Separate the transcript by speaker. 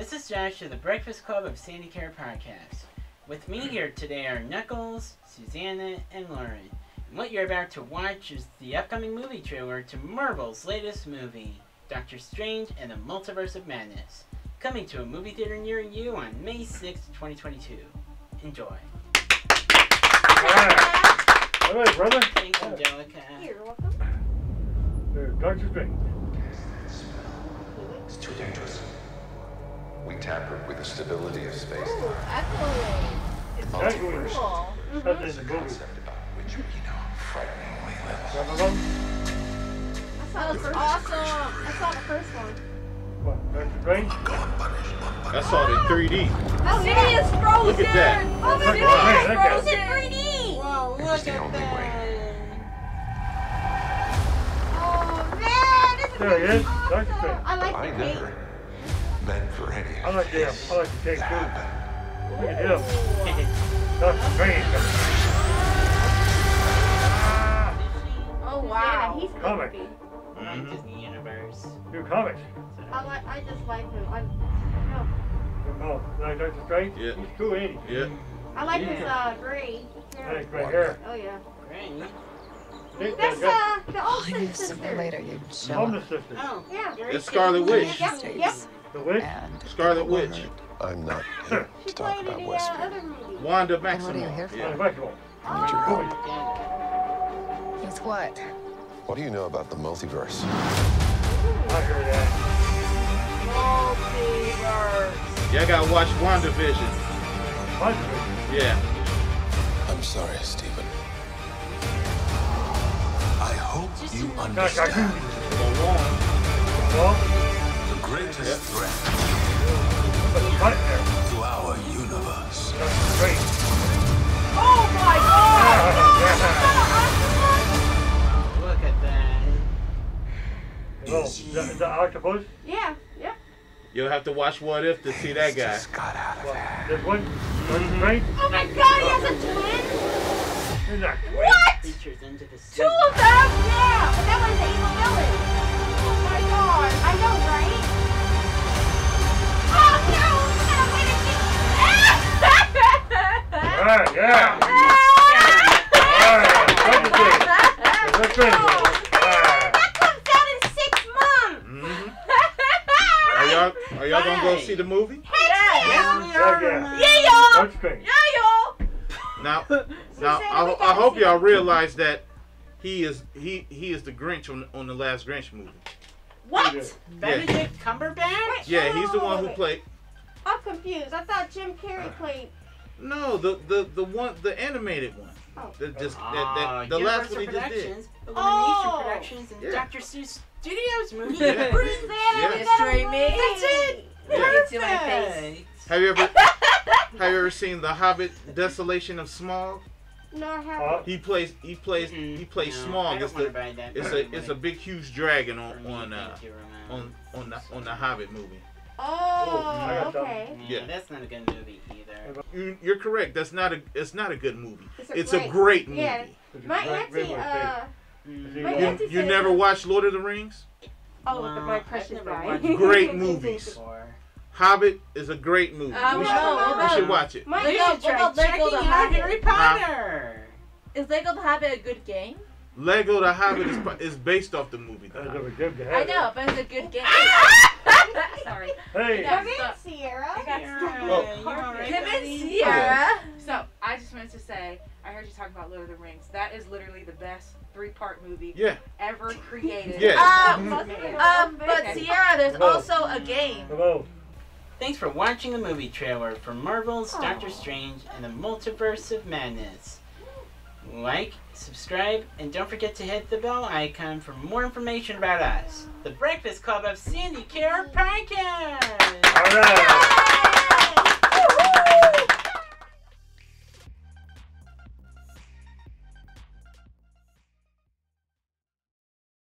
Speaker 1: This is Josh of the Breakfast Club of Sandy Care Podcast. With me here today are Knuckles, Susanna, and Lauren. And what you're about to watch is the upcoming movie trailer to Marvel's latest movie, Doctor Strange and the Multiverse of Madness, coming to a movie theater near you on May 6th, 2022. Enjoy.
Speaker 2: All right, brother.
Speaker 1: Thanks, Angelica.
Speaker 3: You're welcome.
Speaker 2: There's Doctor Strange.
Speaker 4: It's too dangerous. We tampered with the stability of space.
Speaker 3: Ooh, excellent.
Speaker 4: The
Speaker 2: That's
Speaker 4: multiverse
Speaker 3: Cool.
Speaker 2: That's
Speaker 4: is
Speaker 2: in
Speaker 4: a
Speaker 2: the movie.
Speaker 4: concept about which we know frighteningly
Speaker 2: Got
Speaker 4: little.
Speaker 2: my
Speaker 3: That
Speaker 2: vote?
Speaker 3: was awesome. I saw the first one.
Speaker 2: What, Doctor Strange?
Speaker 5: I saw it in 3D.
Speaker 3: Oh, City is frozen.
Speaker 5: Look at that.
Speaker 3: Oh, the city
Speaker 2: Wow,
Speaker 3: is
Speaker 2: that guy-
Speaker 3: frozen 3D.
Speaker 1: Whoa,
Speaker 4: It was
Speaker 1: look
Speaker 4: the
Speaker 1: at
Speaker 4: only way.
Speaker 1: that.
Speaker 3: Oh man, this is
Speaker 2: There he is,
Speaker 3: awesome.
Speaker 2: Doctor Strange.
Speaker 3: I like
Speaker 4: I
Speaker 3: the
Speaker 4: never
Speaker 3: cape.
Speaker 4: meant for any
Speaker 2: I
Speaker 4: of
Speaker 2: like him.
Speaker 4: this
Speaker 2: I like the cake
Speaker 4: to
Speaker 2: too.
Speaker 4: happen.
Speaker 2: Look at him. Doctor Strange.
Speaker 3: Oh wow, he's
Speaker 2: Comic.
Speaker 3: creepy.
Speaker 1: From Disney Universe.
Speaker 2: New comics.
Speaker 3: I just like him.
Speaker 2: Oh, like Doctor Strange?
Speaker 5: Yeah.
Speaker 2: He's cool, ain't he?
Speaker 5: Yeah.
Speaker 3: I like his gray hair.
Speaker 2: Nice gray hair.
Speaker 3: Oh yeah.
Speaker 1: Great.
Speaker 3: That's the Olsen
Speaker 6: Sooner or
Speaker 3: sister.
Speaker 6: later, you
Speaker 2: I'm
Speaker 6: show
Speaker 2: the sister.
Speaker 1: Oh,
Speaker 3: Yeah.
Speaker 1: very
Speaker 5: It's Scarlet
Speaker 1: cool.
Speaker 5: Witch.
Speaker 3: Yep.
Speaker 2: The witch?
Speaker 6: and
Speaker 5: Scarlet Witch.
Speaker 4: I'm not here
Speaker 3: She
Speaker 4: to talk
Speaker 3: played in
Speaker 4: about
Speaker 3: the
Speaker 4: Westfield.
Speaker 3: other movie.
Speaker 5: Wanda
Speaker 6: And what are you here
Speaker 5: Maximoff.
Speaker 6: for?
Speaker 5: Yeah.
Speaker 2: Basketball.
Speaker 4: I need your help.
Speaker 1: Good.
Speaker 6: He's what?
Speaker 4: What do you know about the multiverse?
Speaker 2: I heard that.
Speaker 5: Yeah, I gotta watch WandaVision.
Speaker 2: Multiverse.
Speaker 5: Yeah.
Speaker 4: I'm sorry, Stephen. I hope you
Speaker 2: Got
Speaker 4: understand
Speaker 2: Kakuzi.
Speaker 5: Go on.
Speaker 2: Well,
Speaker 4: the greatest threat
Speaker 2: put the button there.
Speaker 4: to our universe.
Speaker 2: Doctor Strange.
Speaker 3: Oh my god!
Speaker 1: Look at that.
Speaker 2: Hello. The octopus.
Speaker 3: Yeah. Yep.
Speaker 5: You'll have to watch What If to see that guy.
Speaker 4: Just got out of
Speaker 2: Well,
Speaker 4: there.
Speaker 2: this one. Doctor Strange.
Speaker 3: Oh my god, he has a twin?
Speaker 2: He's not.
Speaker 3: What?
Speaker 1: Features into the
Speaker 3: Two of them? Yeah. But that one's the evil villain. Oh my god. I know, right? Oh no!
Speaker 2: Alright, yeah. Alright, Doctor Strange. Alright.
Speaker 3: That comes out in 6 months!
Speaker 5: Are y'all gonna go see the movie?
Speaker 1: Yes, we are.
Speaker 2: Yeah.
Speaker 3: Yeah, y'all!
Speaker 2: Doctor Strange.
Speaker 3: Yeah, y'all!
Speaker 5: Now,
Speaker 3: we
Speaker 5: I
Speaker 3: gotta
Speaker 5: hope
Speaker 3: see
Speaker 5: y'all
Speaker 3: that.
Speaker 5: realize that he is the Grinch on the last Grinch movie.
Speaker 3: What?
Speaker 1: Benedict Cumberbatch?
Speaker 5: Yeah, he's the one who
Speaker 3: Wait.
Speaker 5: played.
Speaker 3: I'm confused. I thought Jim Carrey played.
Speaker 5: No, the animated one.
Speaker 3: Oh.
Speaker 5: The last
Speaker 1: Universal
Speaker 5: one he just did.
Speaker 1: Productions, Illumination
Speaker 3: Oh.
Speaker 1: Productions, and
Speaker 5: Yeah.
Speaker 1: Dr. Seuss Studios movie.
Speaker 5: Yeah.
Speaker 3: Who's that?
Speaker 5: Yeah.
Speaker 3: Mystery
Speaker 7: me.
Speaker 3: That's it.
Speaker 1: Perfect.
Speaker 5: Have you ever seen The Hobbit: Desolation of Smog?
Speaker 3: No, I haven't.
Speaker 5: He plays
Speaker 1: No,
Speaker 5: Smog.
Speaker 1: I
Speaker 5: It's
Speaker 1: don't wanna buy that
Speaker 5: it's a big huge dragon
Speaker 1: For me,
Speaker 5: on
Speaker 1: thank you, Ramon.
Speaker 5: on the Hobbit movie.
Speaker 2: I
Speaker 3: Oh,
Speaker 2: got
Speaker 3: okay.
Speaker 5: Yeah.
Speaker 1: That's not a good movie either.
Speaker 5: You're correct. It's not a good movie.
Speaker 3: It's
Speaker 5: a great movie.
Speaker 3: Yeah. My auntie, my
Speaker 5: You,
Speaker 3: auntie
Speaker 5: you
Speaker 3: said-
Speaker 5: never watched Lord of the Rings?
Speaker 3: Oh, look at my
Speaker 1: I've
Speaker 3: precious
Speaker 1: never
Speaker 3: guy.
Speaker 1: watched
Speaker 5: Great movies.
Speaker 1: Before.
Speaker 5: Hobbit is a great movie.
Speaker 7: Oh,
Speaker 5: we
Speaker 7: no,
Speaker 5: should watch it.
Speaker 3: My
Speaker 1: You
Speaker 7: Lego-
Speaker 1: should try
Speaker 7: what about Lego
Speaker 1: checking
Speaker 7: the
Speaker 1: out
Speaker 7: Hobbit?
Speaker 1: Harry Potter.
Speaker 7: Is Lego the Hobbit a good game?
Speaker 5: Lego the Hobbit is based off the movie. The
Speaker 2: That's
Speaker 5: Hobbit.
Speaker 2: a good to have.
Speaker 7: I know, but it's a good game. Sorry.
Speaker 2: Hey.
Speaker 7: Yeah.
Speaker 3: Come in, Sierra.
Speaker 5: Oh.
Speaker 1: You alright,
Speaker 7: Him and
Speaker 1: buddy?
Speaker 7: Sierra.
Speaker 8: So, I just wanted to say, I heard you talking about Lord of the Rings. That is literally the best 3-part movie
Speaker 5: Yeah.
Speaker 8: ever created.
Speaker 5: Yeah.
Speaker 7: But Sierra, there's also a game.
Speaker 2: Hello.
Speaker 1: Thanks for watching the movie trailer for Marvel's Doctor Strange and the Multiverse of Madness. Like, subscribe, and don't forget to hit the bell icon for more information about us. The Breakfast Club of Sandy Care Podcast!
Speaker 2: Alright.